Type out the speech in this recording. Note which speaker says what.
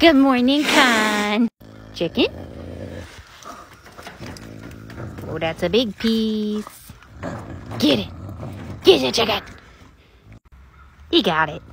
Speaker 1: Good morning, Con. Chicken? Oh, that's a big piece. Get it. Get it, chicken. He got it.